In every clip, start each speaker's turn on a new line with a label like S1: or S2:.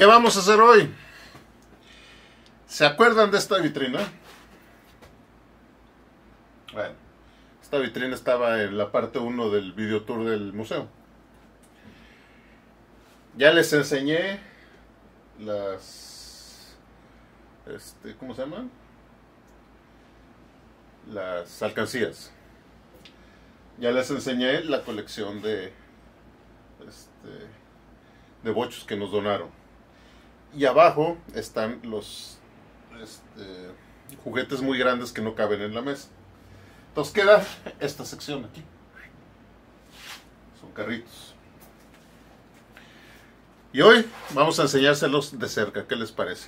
S1: ¿Qué vamos a hacer hoy? ¿Se acuerdan de esta vitrina? Bueno, esta vitrina estaba en la parte 1 del video tour del museo. Ya les enseñé las... ¿cómo se llaman? Las alcancías. Ya les enseñé la colección de bochos que nos donaron. Y abajo están los juguetes muy grandes que no caben en la mesa. Entonces queda esta sección aquí. Son carritos. Y hoy vamos a enseñárselos de cerca. ¿Qué les parece?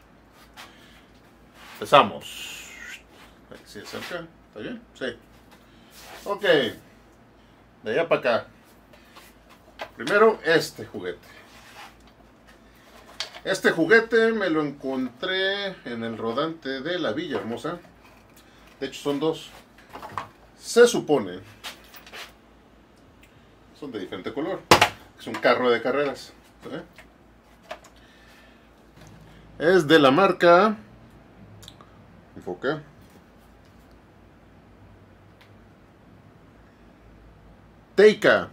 S1: Empezamos. ¿Sí de cerca? ¿Está bien? Sí. Ok. De allá para acá. Primero este juguete. Este juguete me lo encontré en el rodante de la Villahermosa. De hecho son dos. Se supone. Son de diferente color. Es un carro de carreras. ¿Sí? Es de la marca... Enfoca. Teika.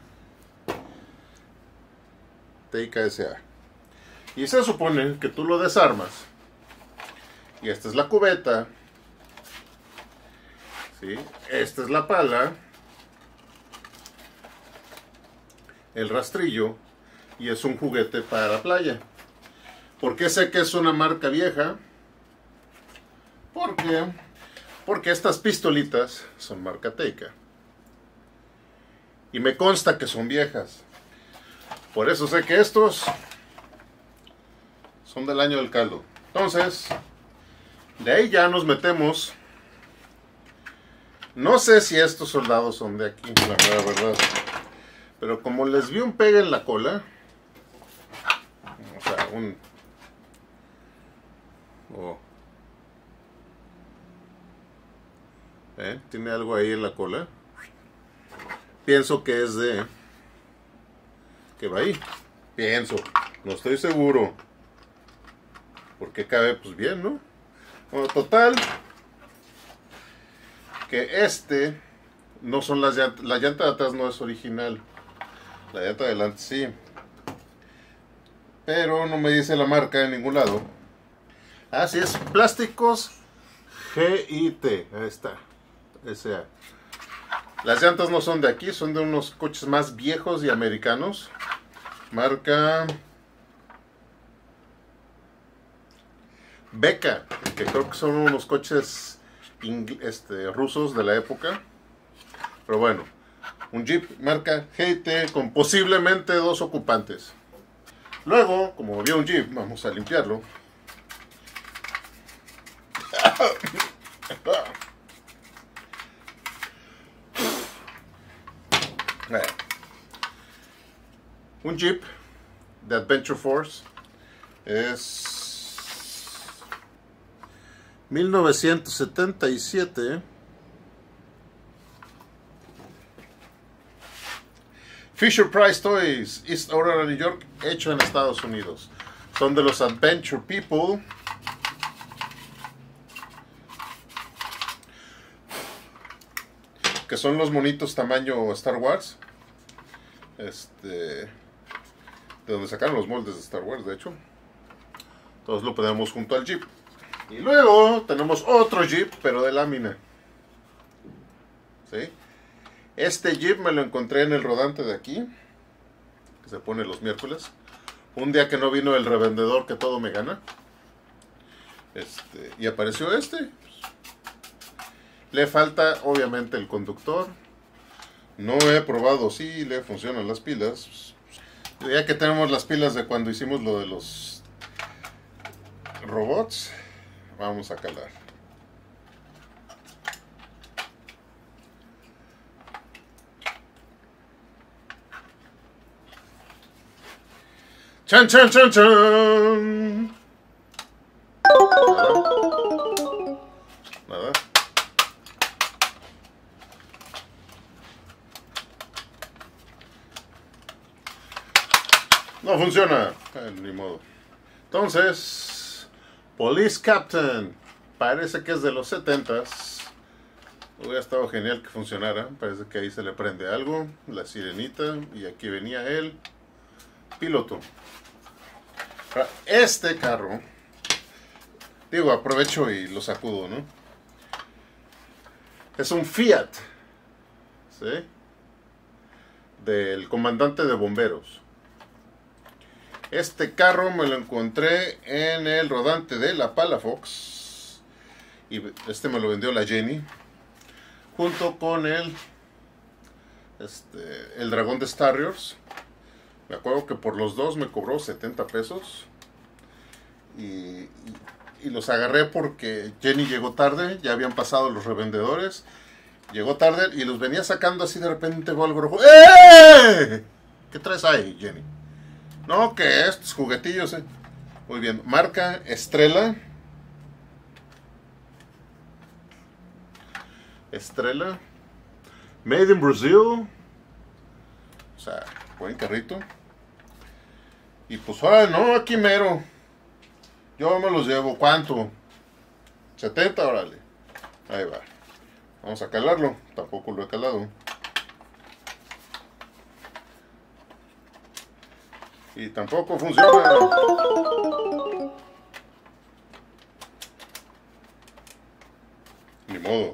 S1: Teika S.A. Y se supone que tú lo desarmas. Y esta es la cubeta. ¿Sí? Esta es la pala. El rastrillo. Y es un juguete para la playa. ¿Por qué sé que es una marca vieja? Porque estas pistolitas son marca Teika. Y me consta que son viejas. Por eso sé que estos son del año del caldo. Entonces, de ahí ya nos metemos. No sé si estos soldados son de aquí, la verdad. Pero como les vi un pegue en la cola, o sea, tiene algo ahí en la cola. Pienso que es de... que va ahí. Pienso. No estoy seguro. Porque cabe pues bien, ¿no? Bueno, total. Que no son las llantas. La llanta de atrás no es original. La llanta de adelante sí. Pero no me dice la marca en ningún lado. Así es. Plásticos GIT. Ahí está. S.A. Las llantas no son de aquí. Son de unos coches más viejos y americanos. Marca... Beka, que creo que son unos coches rusos de la época. Pero bueno, un Jeep marca GT con posiblemente 2 ocupantes. Luego, como había un Jeep, vamos a limpiarlo. Un Jeep de Adventure Force es 1977. Fisher Price Toys, East Aurora, New York, hecho en Estados Unidos. Son de los Adventure People. Que son los monitos tamaño Star Wars. De donde sacaron los moldes de Star Wars, de hecho. Todos lo ponemos junto al Jeep. Y luego tenemos otro Jeep, pero de lámina. ¿Sí? Este Jeep me lo encontré en el rodante de aquí, que se pone los miércoles. Un día que no vino el revendedor que todo me gana. Y apareció este. Le falta obviamente el conductor. No he probado si le funcionan las pilas. Ya que tenemos las pilas de cuando hicimos lo de los robots, vamos a calar. ¡Chan, chan, chan, chan! Nada. No funciona. Ni modo. Entonces, Police Captain. Parece que es de los 70s. Hubiera estado genial que funcionara. Parece que ahí se le prende algo. La sirenita. Y aquí venía el piloto. Ahora, este carro, digo, aprovecho y lo sacudo, ¿no? Es un Fiat, ¿sí? Del comandante de bomberos. Este carro me lo encontré en el rodante de la Palafox. Y este me lo vendió la Jenny. Junto con el dragón de Starriors. Me acuerdo que por los dos me cobró 70 pesos. Y los agarré porque Jenny llegó tarde. Ya habían pasado los revendedores. Llegó tarde y los venía sacando así de repente. ¡Eh! ¿Qué traes ahí, Jenny? No, que estos juguetillos, Muy bien. Marca Estrella. Estrella. Made in Brazil. O sea, buen carrito. Y pues ahora no, aquí mero. Yo me los llevo. ¿Cuánto? 70, órale. Ahí va. Vamos a calarlo. Tampoco lo he calado. Y tampoco funciona. Ni modo.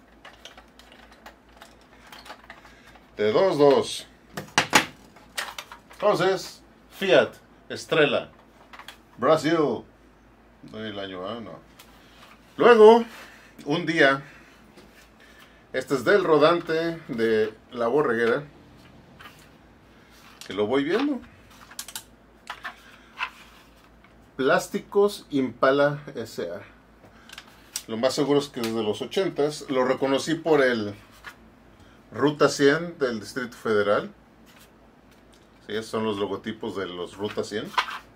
S1: De 2-2. Entonces, Fiat, Estrella, Brasil. No hay el año, no. Luego, un día, este es del rodante de la borreguera, que lo voy viendo. Plásticos Impala S.A. Lo más seguro es que es de los 80s. Lo reconocí por el Ruta 100 del Distrito Federal. Sí, esos son los logotipos de los Ruta 100.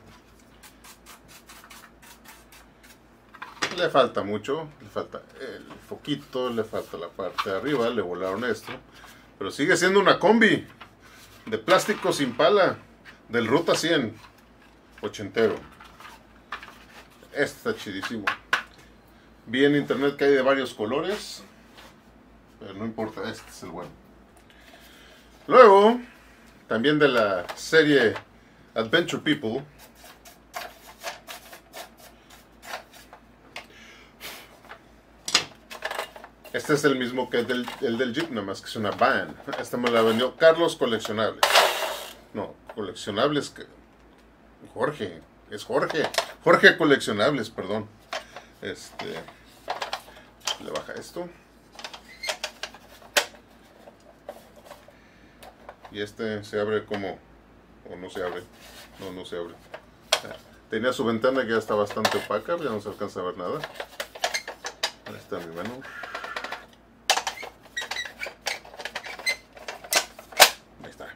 S1: Le falta mucho, le falta el foquito, le falta la parte de arriba, le volaron esto. Pero sigue siendo una combi de plásticos Impala del Ruta 100 ochentero. Este está chidísimo. Vi en internet que hay de varios colores, pero no importa, este es el bueno. Luego, también de la serie Adventure People, este es el mismo que el del Jeep, nada más que es una van. Esta me la vendió Carlos Coleccionables. No, Coleccionables que... Jorge, es Jorge. Jorge Coleccionables, perdón. Le baja esto. Y este se abre como... o no se abre. No, no se abre. Tenía su ventana que ya está bastante opaca, ya no se alcanza a ver nada. Ahí está mi menú. Ahí está.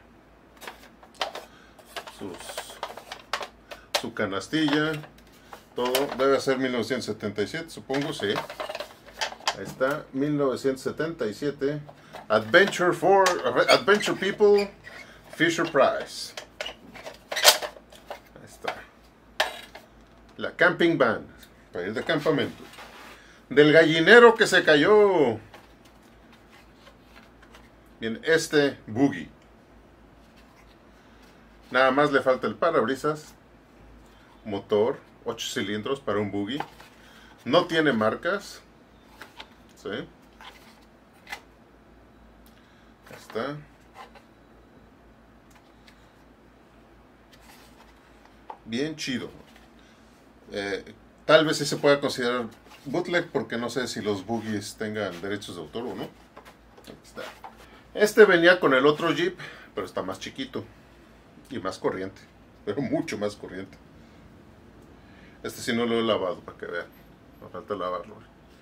S1: Su canastilla. Todo. Debe ser 1977, supongo, sí. Ahí está, 1977. Adventure People, Fisher Price. Ahí está. La camping van, para ir de campamento. Del gallinero que se cayó. Bien, este buggy. Nada más le falta el parabrisas. Motor, 8 cilindros para un buggy. No tiene marcas. ¿Sí? Ahí está. Bien chido. Tal vez sí se pueda considerar bootleg porque no sé si los buggies tengan derechos de autor o no. Ahí está. Este venía con el otro Jeep, pero está más chiquito y más corriente, pero mucho más corriente. Este sí no lo he lavado para que vean. Me falta lavarlo.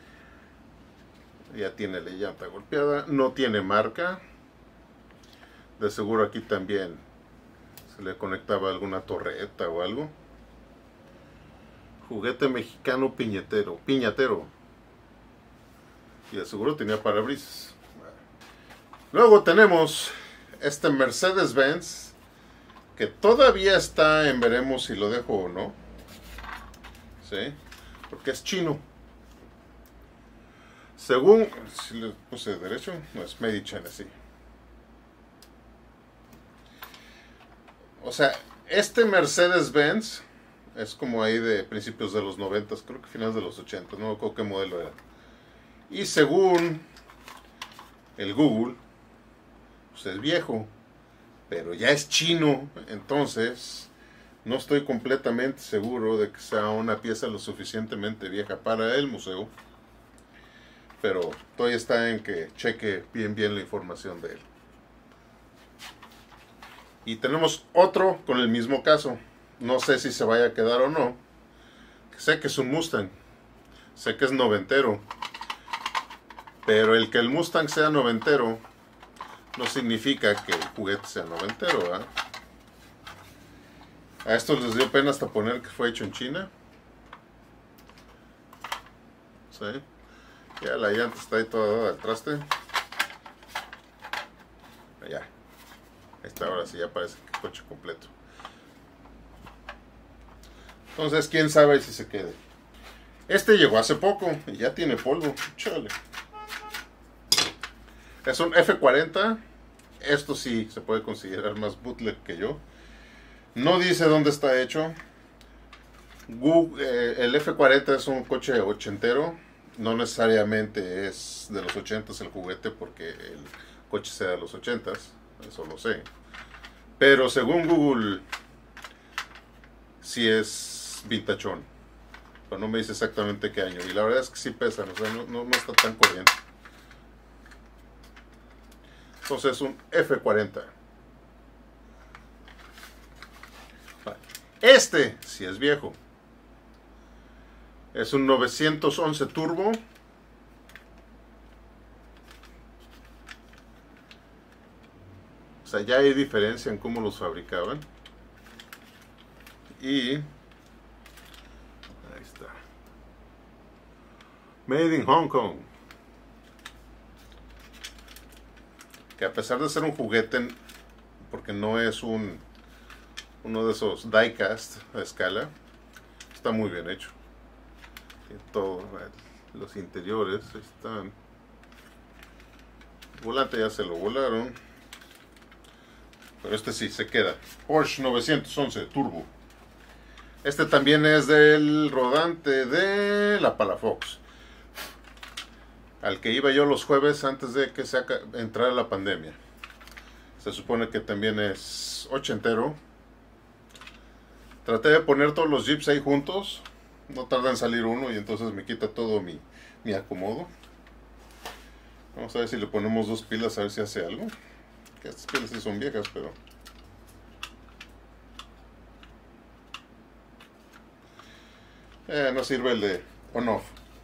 S1: Ya tiene la llanta golpeada. No tiene marca. De seguro aquí también se le conectaba alguna torreta o algo. Juguete mexicano piñatero. Y de seguro tenía parabrisas. Luego tenemos este Mercedes-Benz, que todavía está en veremos si lo dejo o no. ¿sí? Porque es chino. Según, si le puse derecho, no es Made in China, sí. O sea, este Mercedes-Benz es como ahí de principios de los 90, creo que finales de los 80, no recuerdo qué modelo era. Y según el Google, pues es viejo, pero ya es chino, entonces no estoy completamente seguro de que sea una pieza lo suficientemente vieja para el museo. Pero todavía está en que cheque bien la información de él. Y tenemos otro con el mismo caso. No sé si se vaya a quedar o no. Sé que es un Mustang. Sé que es noventero. Pero el que el Mustang sea noventero no significa que el juguete sea noventero, ¿verdad? A estos les dio pena hasta poner que fue hecho en China. ¿Sí? Ya la llanta está ahí toda dada al traste. Ya. Ahí está, ahora sí ya parece que es coche completo. Entonces, quién sabe si se quede. Este llegó hace poco y ya tiene polvo. Chale. Es un F40. Esto sí se puede considerar más bootleg que yo. No dice dónde está hecho. El F40 es un coche ochentero. No necesariamente es de los 80s el juguete porque el coche sea de los 80s. Eso lo sé. Pero según Google, sí es vintachón. Pero no me dice exactamente qué año. Y la verdad es que sí pesan. O sea, no está tan corriente. Entonces un F40. Este sí es viejo. Es un 911 Turbo. O sea, ya hay diferencia en cómo los fabricaban. Y ahí está. Made in Hong Kong. Que a pesar de ser un juguete, porque no es uno de esos diecast a escala, está muy bien hecho. Todo, los interiores están. El volante ya se lo volaron, pero este sí se queda. Porsche 911 Turbo. Este también es del rodante de la Palafox, al que iba yo los jueves antes de que entrara la pandemia. Se supone que también es ochentero. Traté de poner todos los Jeeps ahí juntos. No tarda en salir uno y entonces me quita todo mi acomodo. Vamos a ver si le ponemos dos pilas a ver si hace algo. Que estas pilas sí son viejas, pero... no sirve el de on-off.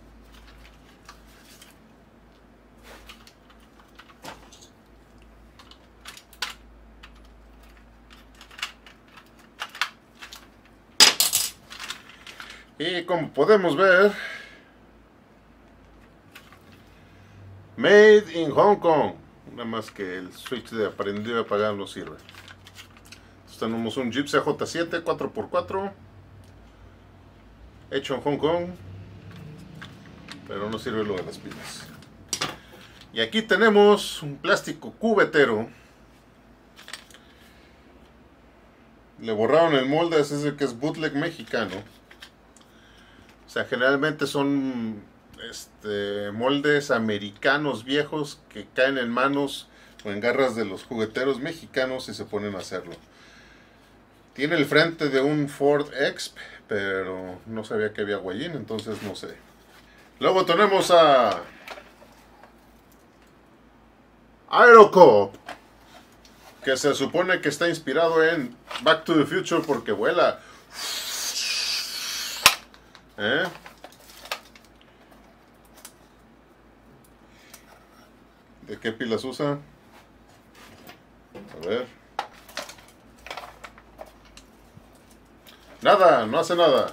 S1: Y como podemos ver, Made in Hong Kong. Nada más que el switch de aprender a apagar no sirve. Entonces tenemos un Jeep CJ7 4x4 hecho en Hong Kong, pero no sirve lo de las pilas. Y aquí tenemos un plástico cubetero. Le borraron el molde, ese es el que es bootleg mexicano. O sea, generalmente son moldes americanos viejos que caen en manos o en garras de los jugueteros mexicanos y se ponen a hacerlo. Tiene el frente de un Ford Exp, pero no sabía que había Guayín, entonces no sé. Luego tenemos a Aerocop, que se supone que está inspirado en Back to the Future porque vuela. ¿De qué pilas usa? A ver. Nada, no hace nada.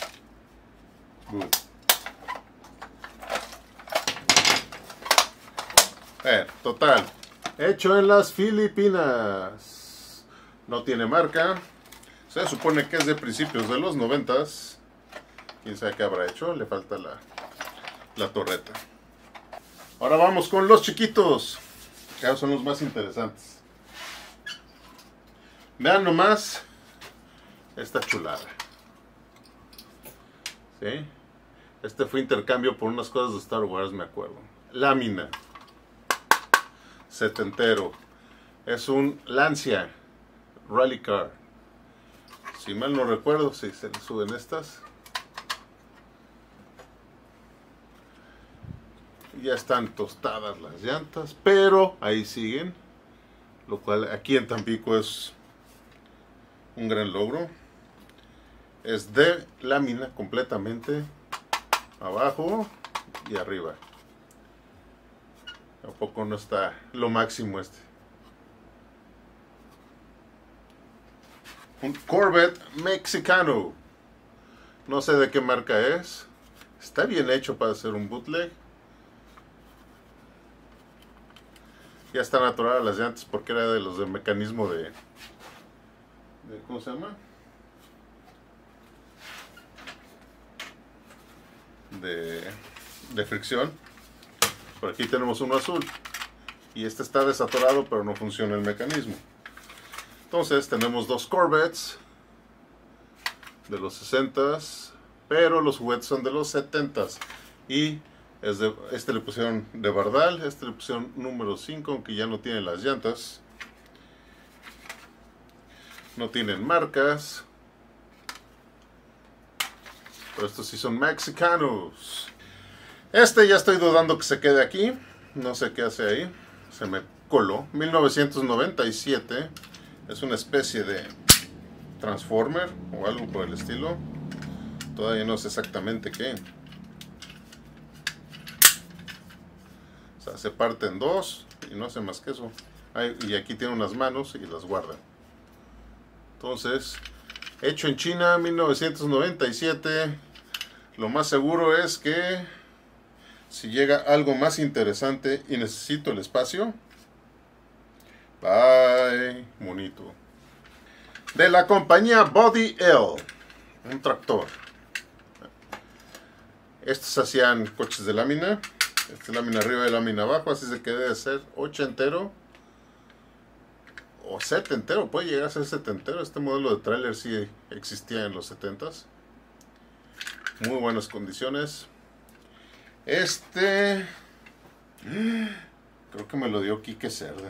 S1: Total. Hecho en las Filipinas. No tiene marca. Se supone que es de principios de los 90s. Quién sabe qué habrá hecho, le falta la torreta. Ahora vamos con los chiquitos, que son los más interesantes. Vean nomás esta chulada. ¿Sí? Este fue intercambio por unas cosas de Star Wars, me acuerdo. Lámina. Setentero. Es un Lancia Rally Car. Si mal no recuerdo, si se le suben estas. Ya están tostadas las llantas, pero ahí siguen. Lo cual aquí en Tampico es un gran logro. Es de lámina completamente, abajo y arriba. Tampoco no está lo máximo este. Un Corvette mexicano. No sé de qué marca es. Está bien hecho para hacer un bootleg. Ya están atoradas las llantas porque era de los de mecanismo de ¿cómo se llama? De fricción. Por aquí tenemos uno azul y este está desatorado, pero no funciona el mecanismo. Entonces tenemos dos Corvettes de los 60s, pero los juguetes son de los 70s y este le pusieron de Bardal, este le pusieron número 5, aunque ya no tiene las llantas, no tienen marcas, pero estos sí son mexicanos. Este ya estoy dudando que se quede aquí, no sé qué hace ahí, se me coló. 1997, es una especie de Transformer o algo por el estilo, todavía no sé exactamente qué. O sea, se parte en dos y no hace más que eso. Y aquí tiene unas manos y las guarda. Entonces, hecho en China, 1997. Lo más seguro es que si llega algo más interesante y necesito el espacio, bye, monito. De la compañía Body L, un tractor. Estos hacían coches de lámina. Esta lámina arriba y lámina abajo, así se que debe ser ochentero o setentero, puede llegar a ser setentero. Este modelo de tráiler sí existía en los 70s. Muy buenas condiciones. Este creo que me lo dio Quique Cerda.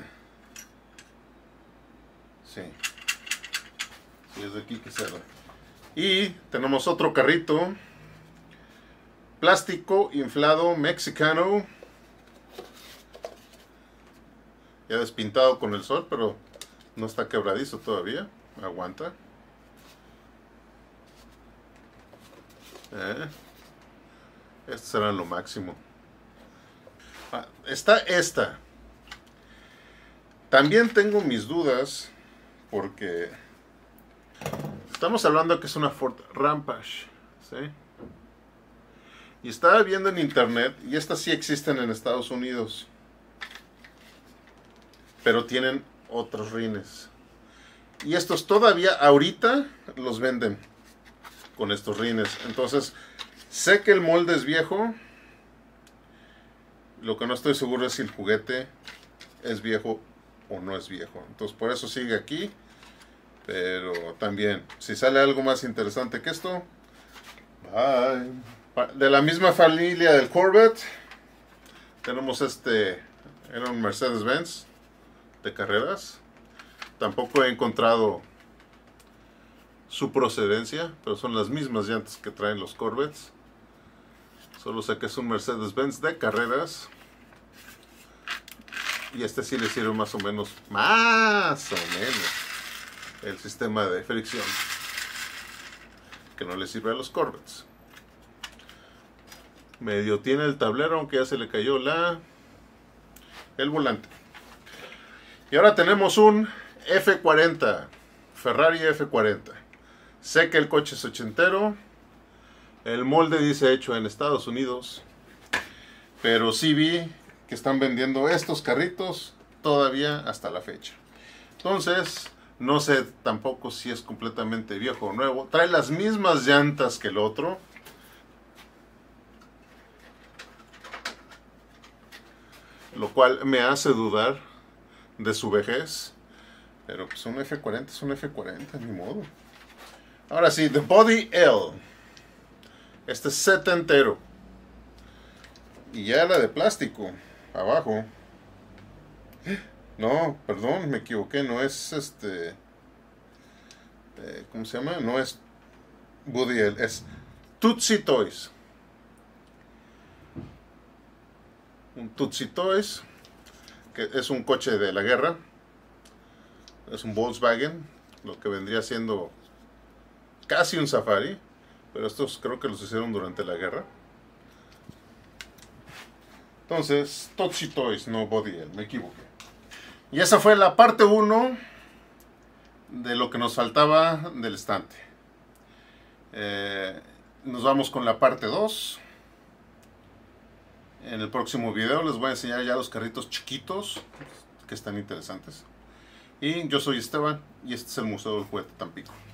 S1: Sí, es de Quique Cerda. Y tenemos otro carrito plástico inflado mexicano, ya despintado con el sol, pero no está quebradizo todavía, aguanta. Estos serán lo máximo. Está esta. También tengo mis dudas porque estamos hablando que es una Ford Rampage, ¿sí? Y estaba viendo en internet, y estas sí existen en Estados Unidos, pero tienen otros rines. Y estos todavía ahorita los venden con estos rines. Entonces, sé que el molde es viejo. Lo que no estoy seguro es si el juguete es viejo o no es viejo. Entonces, por eso sigue aquí. Pero también, si sale algo más interesante que esto, bye. De la misma familia del Corvette, tenemos era un Mercedes-Benz de carreras. Tampoco he encontrado su procedencia, pero son las mismas llantas que traen los Corvettes. Solo sé que es un Mercedes-Benz de carreras. Y este sí le sirve más o menos el sistema de fricción, que no le sirve a los Corvettes. Medio tiene el tablero, aunque ya se le cayó el volante. Y ahora tenemos un F40, Ferrari F40. Sé que el coche es ochentero. El molde dice hecho en Estados Unidos. Pero sí vi que están vendiendo estos carritos todavía hasta la fecha. Entonces, no sé tampoco si es completamente viejo o nuevo. Trae las mismas llantas que el otro. lo cual me hace dudar de su vejez. Pero pues un F40 es un F40, ni modo. Ahora sí, The Body L. Este es setentero. Y ya la de plástico, abajo. No, perdón, me equivoqué, no es ¿cómo se llama? No es Buddy L, es Tootsie Toys. Un Tootsie Toys, que es un coche de la guerra. Es un Volkswagen, lo que vendría siendo casi un Safari, pero estos creo que los hicieron durante la guerra. Entonces, Tootsie Toys, no Body L, me equivoqué. Y esa fue la parte 1 de lo que nos faltaba del estante. Nos vamos con la parte 2. En el próximo video les voy a enseñar ya los carritos chiquitos, que están interesantes. Y yo soy Esteban, y este es el Museo del Juguete Tampico.